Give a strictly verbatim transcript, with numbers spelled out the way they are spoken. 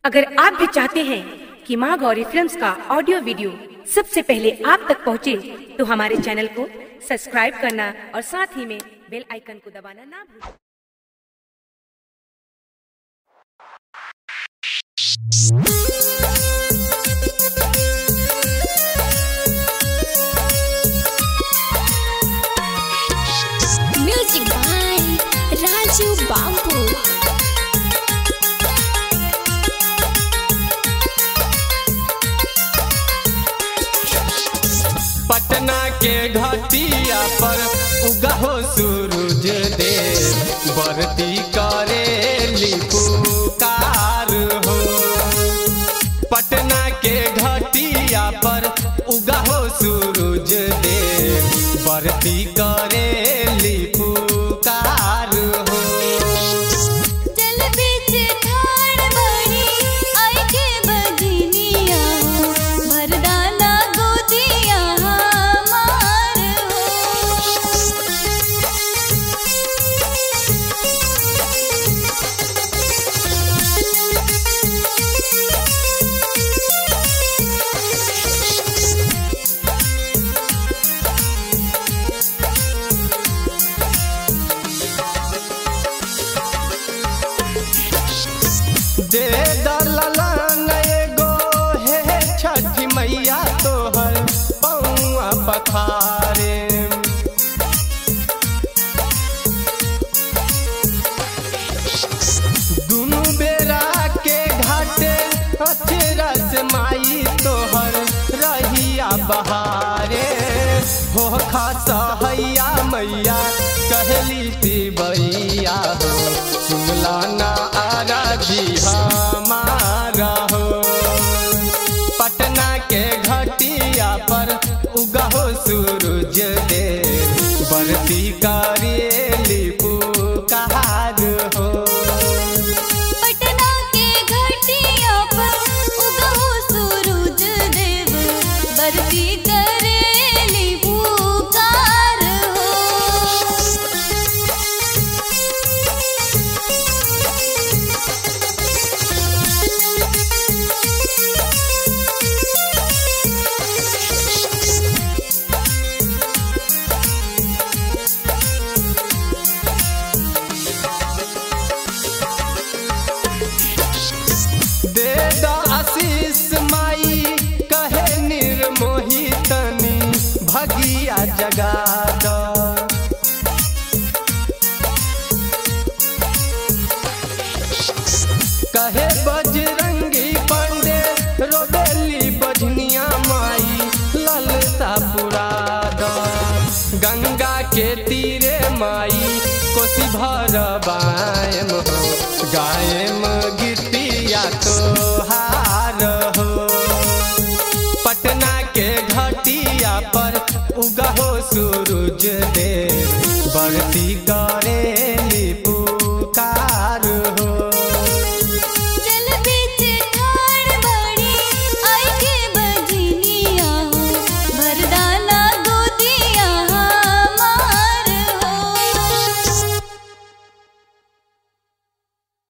अगर आप भी चाहते हैं कि माँ गौरी फिल्म्स का ऑडियो वीडियो सबसे पहले आप तक पहुँचे, तो हमारे चैनल को सब्सक्राइब करना और साथ ही में बेल आइकन को दबाना ना भूलें। म्यूजिक बाय राजू बाबू। पटना के घाटिया पर उगहो सूरज देव, बरती करेली पुकार हो। पटना के घाटिया पर उगहो सूरज देव, बरती करेली पुकार हो। दे दललन एगो हे छठी मैया तोहर पौआ पखारे। दुनु बेरा के घाटे अचरा से माई तोहर रहिया बहारे। हो खासा हैया मैया कहली तिबैया हो, सुनला ना आराधी हमारा हो। पटना के घाटिया पर उगहो सूरज देव, बरती करेली पुकार हो। पटना के घाटिया पर उगहो सूरज देव, बरती करेली पुकार हो। दे द आशीष माई कहे निर्मोही तनी, भगिया जगा द। कहे बजरंगी पांडे रोबेली बजनिया माई, ललता पुरा द। गंगा के तीरे माई कोसी भरबाएम हो, गायम गिटिया तोहार हो। पटना के घाटिया पर उगहो सूरज देव, बरती